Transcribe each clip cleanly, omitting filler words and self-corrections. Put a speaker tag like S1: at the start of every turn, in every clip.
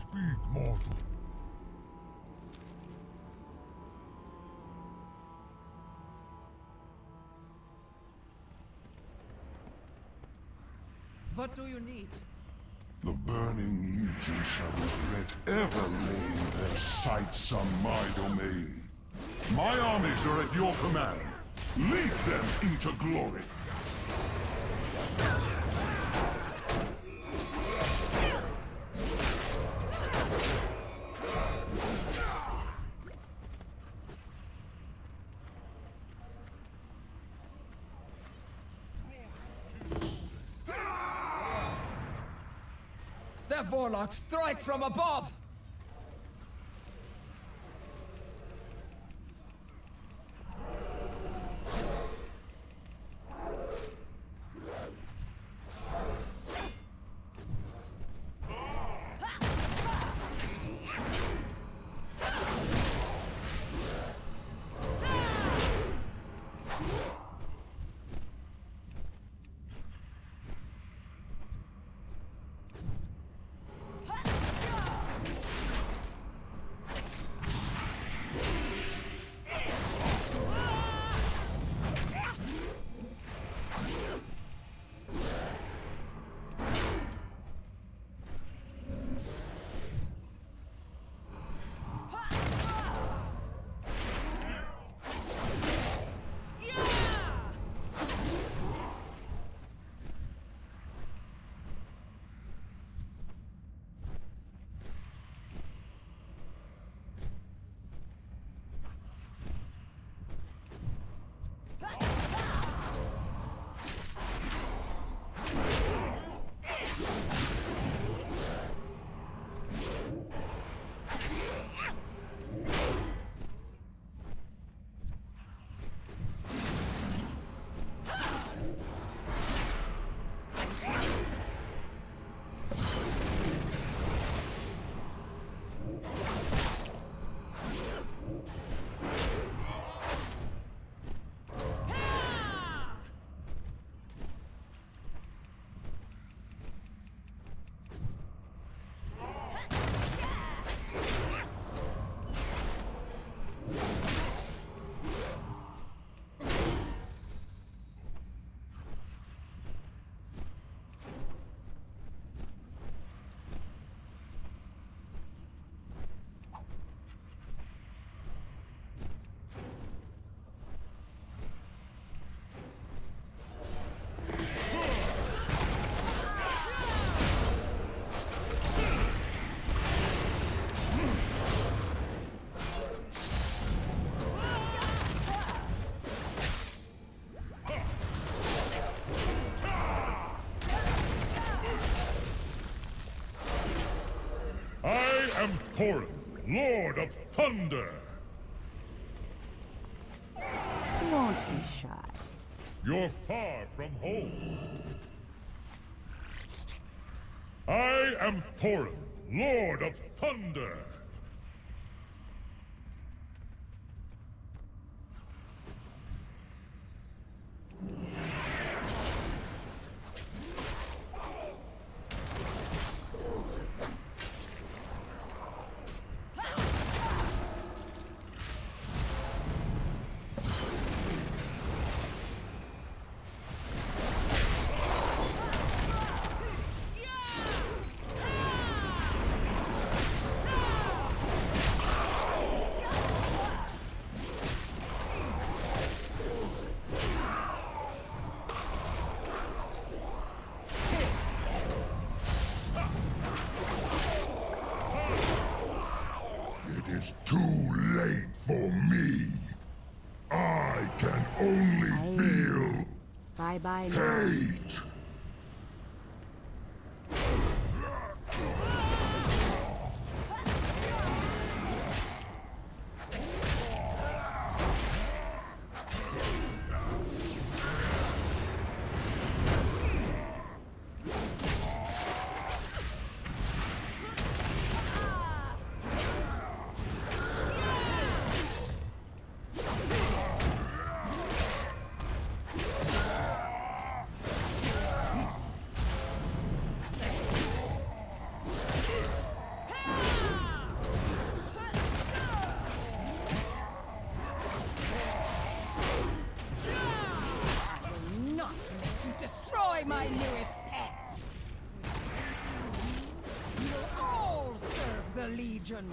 S1: Speak, mortal.
S2: What do you need?
S1: The Burning Legion shall regret ever laying their sights on my domain. My armies are at your command. Lead them into glory.
S2: The warlocks strike from above!
S1: I am Hodir, Lord of Thunder!
S3: Won't be shy.
S1: You're far from home. I am Hodir, Lord of Thunder! It is too late for me. I can only feel
S3: Bye-bye now.
S1: hate.
S2: my newest pet. You'll all serve the Legion.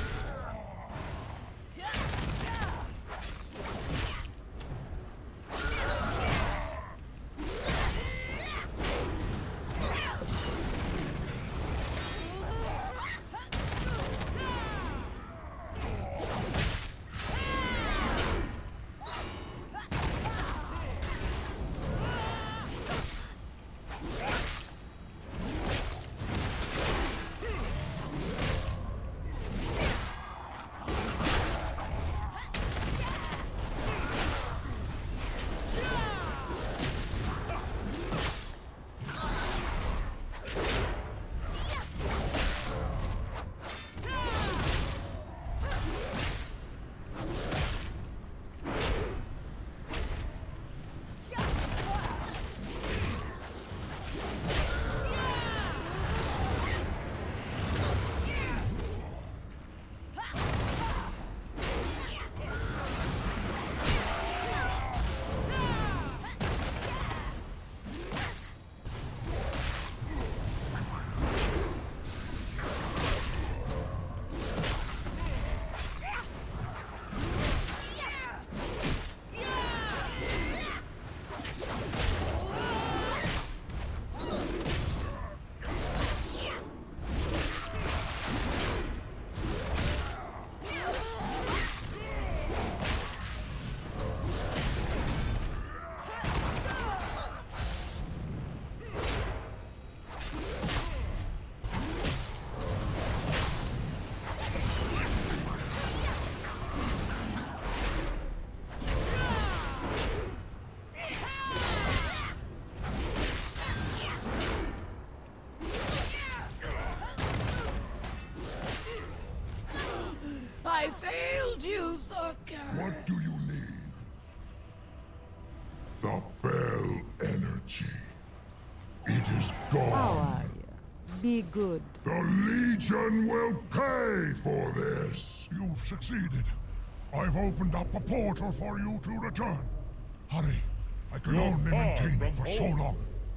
S2: I failed you, Sucker.
S1: What do you need? The fell energy. It is
S3: How
S1: gone.
S3: are you? Be good.
S1: The Legion will pay for this.
S4: You've succeeded. I've opened up a portal for you to return. Hurry. I can
S5: You're
S4: only
S5: far
S4: maintain it
S5: from
S4: for so
S5: home.
S4: long.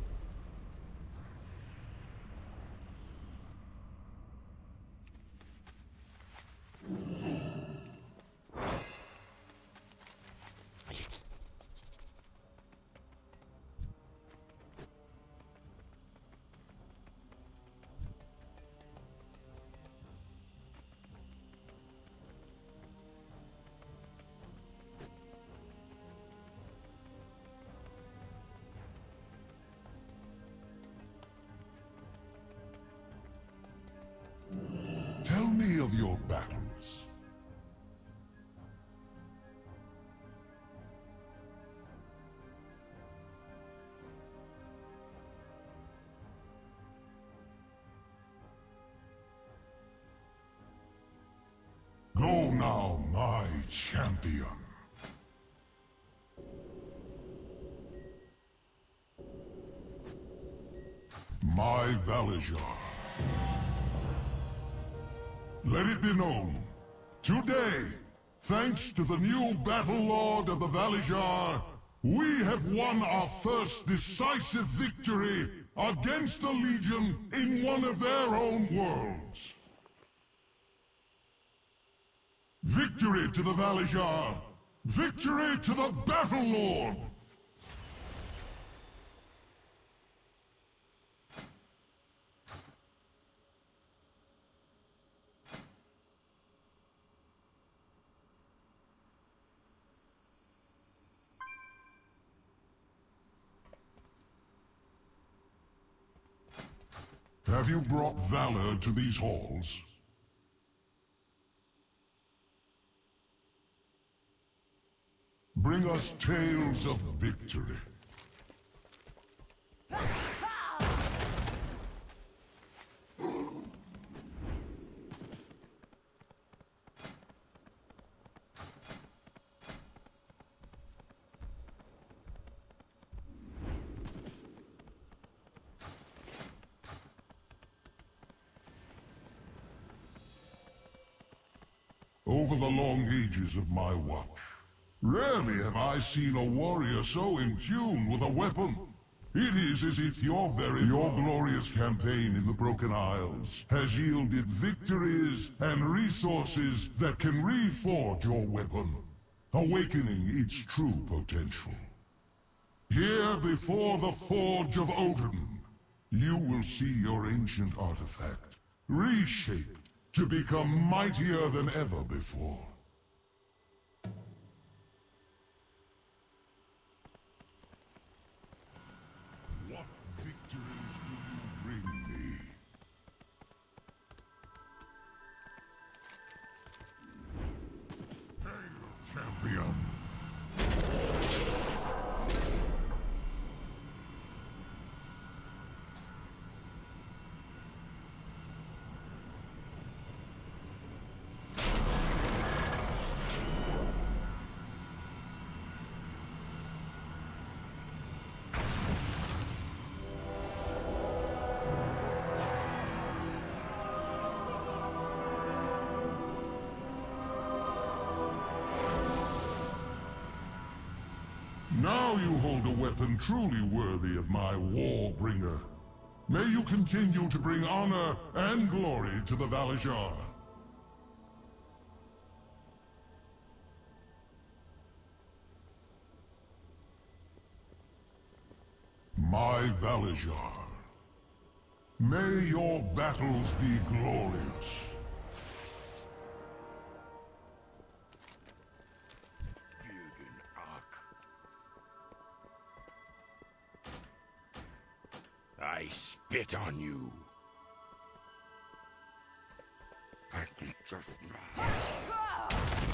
S1: Tell me of your battles. Go now, my champion. My Battlelord. Let it be known, today, thanks to the new Battlelord of the Battlelord, we have won our first decisive victory against the Legion in one of their own worlds. Victory to the Battlelord! Victory to the Battlelord! Have you brought valor to these halls? Bring us tales of victory. Over the long ages of my watch, rarely have I seen a warrior so in tune with a weapon. It is as if your glorious campaign in the Broken Isles has yielded victories and resources that can reforge your weapon, awakening its true potential. Here before the Forge of Odin, you will see your ancient artifact reshaped to become mightier than ever before. What victories do you bring me?
S4: Hail, champion.
S1: Now you hold a weapon truly worthy of my Warbringer. May you continue to bring honor and glory to the Valajar. My Valajar, may your battles be glorious.
S5: I spit on you. I can just...